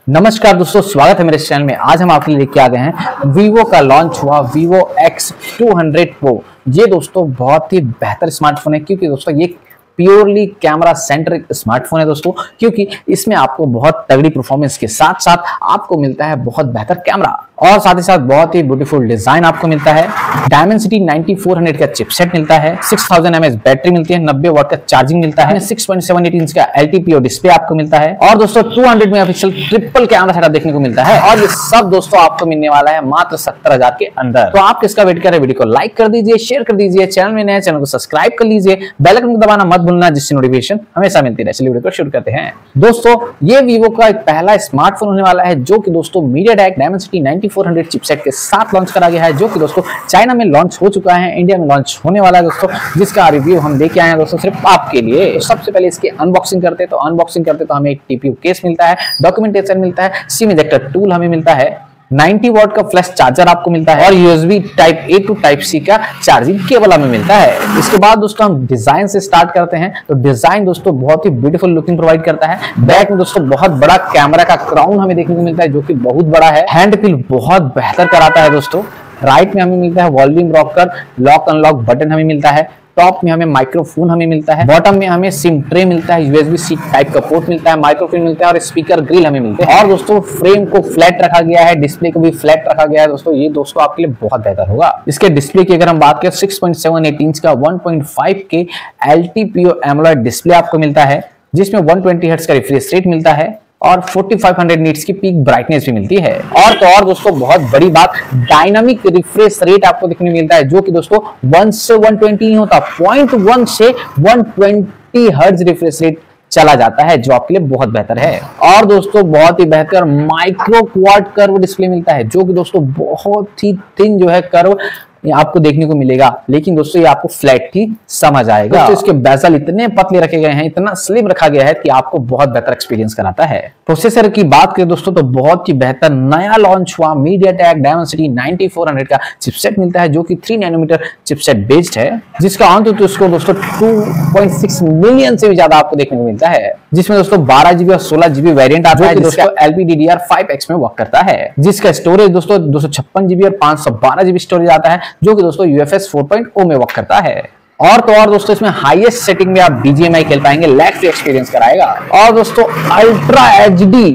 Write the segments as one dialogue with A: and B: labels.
A: नमस्कार दोस्तों, स्वागत है मेरे चैनल में। आज हम आपके लिए लेके आ गए हैं वीवो का लॉन्च हुआ वीवो X200 Pro। ये दोस्तों बहुत ही बेहतर स्मार्टफोन है क्योंकि दोस्तों ये प्योरली कैमरा सेंट्रिक स्मार्टफोन है दोस्तों, क्योंकि इसमें आपको बहुत तगड़ी परफॉर्मेंस के साथ साथ आपको मिलता है बहुत बेहतर कैमरा और साथ ही साथ बहुत ही ब्यूटीफुल डिजाइन आपको मिलता है। डायमेंसिटी 9400 का चिपसेट मिलता है, 6000 mAh बैटरी मिलती है, 90 वाट का चार्जिंग मिलता है, 6.78 इंच का LTPO डिस्प्ले आपको मिलता है और दोस्तों 200 मेगापिक्सल ट्रिपल कैमरा सेटअप देखने को मिलता है। और ये सब दोस्तों आपको मिलने वाला है मात्र 70,000 के अंदर। तो आप किसका वेट कर रहे हैं? वीडियो को लाइक कर दीजिए, शेयर कर दीजिए, चैनल में नए चैनल को सब्सक्राइब कर लीजिए, बेल आइकन को दबाना मत भूलना जिससे नोटिफिकेशन हमेशा मिलती रहे। चलिए वीडियो को शुरू करते हैं। दोस्तों ये वीवो का एक पहला स्मार्टफोन होने वाला है जो कि दोस्तों MediaTek Dimensity 9400 चिपसेट के साथ लॉन्च करा गया है, जो कि दोस्तों चाइना में लॉन्च हो चुका है, इंडिया में लॉन्च होने वाला है दोस्तों, जिसका रिव्यू हम लेके आए हैं दोस्तों सिर्फ आपके लिए। तो सबसे पहले इसकी अनबॉक्सिंग करते तो हमें एक TPU केस मिलता है, डॉक्यूमेंटेशन मिलता है, सिम इजेक्टर टूल हमें मिलता है, 90 वाट का फ्लैश चार्जर आपको मिलता है और USB type A two type C का चार्जिंग केबल हमें मिलता है। इसके बाद दोस्तों हम डिजाइन से स्टार्ट करते हैं। तो डिजाइन दोस्तों बहुत ही ब्यूटीफुल लुकिंग प्रोवाइड करता है। बैक में दोस्तों बहुत बड़ा कैमरा का क्राउन हमें देखने को मिलता है जो कि बहुत बड़ा है। हैंड फील बहुत बेहतर कराता है दोस्तों। राइट में हमें मिलता है volume rocker, lock unlock button हमें मिलता है। टॉप में हमें माइक्रोफोन हमें मिलता है, बॉटम में हमें सिम ट्रे मिलता है, USB-C टाइप का पोर्ट मिलता है, माइक्रोफोन मिलता है और स्पीकर ग्रिल हमें मिलते हैं। और दोस्तों फ्रेम को फ्लैट रखा गया है, डिस्प्ले को भी फ्लैट रखा गया है दोस्तों। ये दोस्तों आपके लिए बहुत बेहतर होगा। इसके डिस्प्ले की अगर हम बात करें 6.78 इंच का 1.5K LTPO AMOLED डिस्प्ले आपको मिलता है, जिसमें 120 हर्ट्ज का रिफ्रेश रेट मिलता है और 4500 नीट्स की पीक ब्राइटनेस भी मिलती है। और तो और दोस्तों बहुत बड़ी बात, डायनामिक रिफ्रेश रेट आपको देखने को मिलता है जो कि दोस्तों 1 से 120 नहीं होता, 0.1 से 120 हर्ट्ज रिफ्रेश रेट चला जाता है, जो आपके लिए बहुत बेहतर है। और दोस्तों बहुत ही बेहतर माइक्रो क्वाड कर्व डिस्प्ले मिलता है जो कि दोस्तों बहुत ही थिन जो है कर्व आपको देखने को मिलेगा, लेकिन दोस्तों ये आपको फ्लैट ही समझ आएगा। दोस्तों इसके बेजल इतने पतले रखे गए हैं, इतना स्लिम रखा गया है कि आपको बहुत बेहतर एक्सपीरियंस कराता है। प्रोसेसर की बात करें दोस्तों तो बहुत ही बेहतर नया लॉन्च हुआ MediaTek Dimensity 9400 का चिपसेट मिलता है जो कि 3 नैनोमीटर चिपसेट बेस्ड है, जिसका आउटपुट उसको दोस्तों 2.6 मिलियन से भी ज्यादा आपको देखने को मिलता है, जिसमें दोस्तों 12GB और 16GB वेरिएंट आता है, दोस्तों LPDDR5X में वर्क करता है, जिसका स्टोरेज दोस्तों 256GB और 512GB स्टोरेज आता है जो कि दोस्तों UFS 4.0 में वर्क करता है। और तो और दोस्तों इसमें हाईएस्ट सेटिंग में आप BGMI खेल पाएंगे, लैग फ्री एक्सपीरियंस कराएगा। और दोस्तों अल्ट्रा HD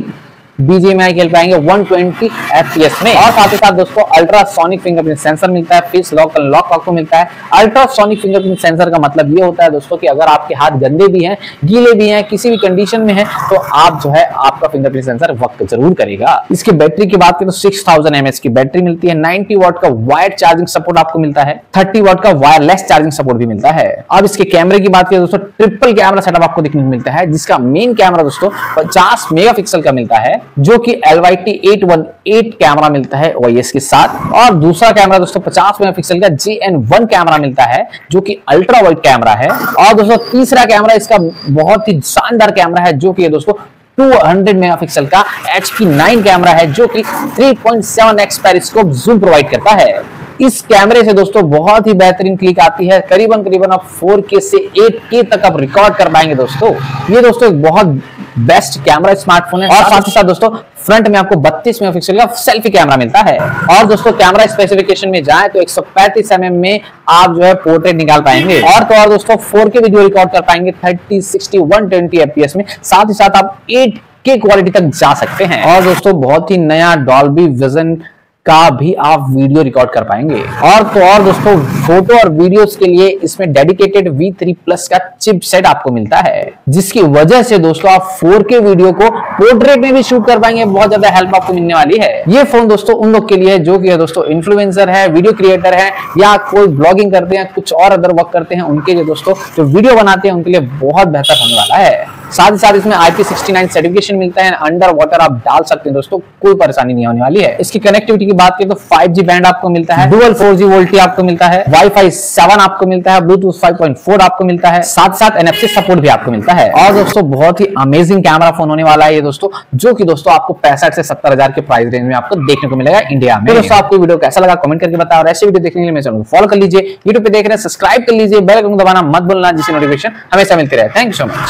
A: BGMI खेल पाएंगे 120 FPS में। और साथ ही साथ दोस्तों अल्ट्रासोनिक फिंगरप्रिंट सेंसर मिलता है, फेस लॉक अनलॉक आपको मिलता है। अल्ट्रासोनिक फिंगरप्रिंट सेंसर का मतलब ये होता है दोस्तों कि अगर आपके हाथ गंदे भी हैं, गीले भी हैं, किसी भी कंडीशन में है तो आप जो है आपका फिंगरप्रिंट सेंसर वर्क जरूर करेगा। इसकी बैटरी की बात करें तो 6000 mAh की बैटरी मिलती है, 90 वाट का वायर्ड चार्जिंग सपोर्ट आपको मिलता है, 30 वाट का वायरलेस चार्जिंग सपोर्ट भी मिलता है। अब इसके कैमरे की बात करें दोस्तों ट्रिपल कैमरा सेटअप आपको देखने को मिलता है, जिसका मेन कैमरा दोस्तों 50 मेगापिक्सल का मिलता है जो कि LYT-818 कैमरा मिलता है OIS के साथ। और दूसरा कैमरा दोस्तों 50 मेगापिक्सल का GN1 कैमरा मिलता है जो कि अल्ट्रा वाइड कैमरा है। और दोस्तों तीसरा कैमरा इसका बहुत ही शानदार कैमरा है जो कि दोस्तों 200 मेगापिक्सल का HP9 कैमरा है जो कि 3.7x पेरिस्कोप जूम प्रोवाइड करता है। इस कैमरे से दोस्तों बहुत ही बेहतरीन क्लिक आती है, करीबन आप 4K से 8K तक आप रिकॉर्ड कर पाएंगे दोस्तों। ये दोस्तों एक बहुत बेस्ट कैमरा स्मार्टफोन है। और साथ ही साथ दोस्तों फ्रंट में आपको 32 मेगापिक्सल का सेल्फी कैमरा मिलता है। और दोस्तों कैमरा स्पेसिफिकेशन में जाए तो 135 mm में आप जो है पोर्ट्रेट निकाल पाएंगे। और तो और दोस्तों 4K वीडियो रिकॉर्ड कर पाएंगे 30, 60, 120 FPS में। साथ ही साथ आप 8K क्वालिटी तक जा सकते हैं। और दोस्तों बहुत ही नया डॉल्बी विजन का भी आप वीडियो रिकॉर्ड कर पाएंगे। और तो और दोस्तों फोटो और वीडियोस के लिए इसमें डेडिकेटेड V3+ का चिपसेट आपको मिलता है, जिसकी वजह से दोस्तों आप 4K वीडियो को पोर्ट्रेट में भी शूट कर पाएंगे। बहुत ज्यादा हेल्प आपको मिलने वाली है। ये फोन दोस्तों उन लोग के लिए है जो कि दोस्तों इन्फ्लुएंसर है, वीडियो क्रिएटर है, या कोई ब्लॉगिंग करते हैं, कुछ और अदर वर्क करते हैं, उनके लिए दोस्तों जो वीडियो बनाते हैं उनके लिए बहुत बेहतर होने वाला है। साथ ही साथ इसमें IP69 सर्टिफिकेशन मिलता है, अंडर वाटर आप डाल सकते हैं दोस्तों, कोई परेशानी नहीं होने वाली है। इसकी कनेक्टिविटी की बात करें तो 5G बैंड आपको मिलता है, डुअल 4G वोल्टी आपको मिलता है, Wi-Fi 7 आपको मिलता है, Bluetooth 5.4 आपको मिलता है, साथ साथ NFC सपोर्ट भी आपको मिलता है। और दोस्तों बहुत ही अमेजिंग कैमरा फोन होने वाला है ये दोस्तों, जो कि दोस्तों आपको 65 से 70,000 के प्राइस रेंज में आपको देखने को मिलेगा इंडिया में। तो दोस्तों आपको वीडियो कैसा लगा कमेंट करके बताओ, और ऐसे वीडियो देखने के लिए मेरे चैनल को फॉलो कर लीजिए, यूट्यूब पे देख रहे हैं सब्सक्राइब कर लीजिए, बेल आइकन दबाना मत भूलना जिससे नोटिफिकेशन हमेशा मिलती रहे। Thank you so much.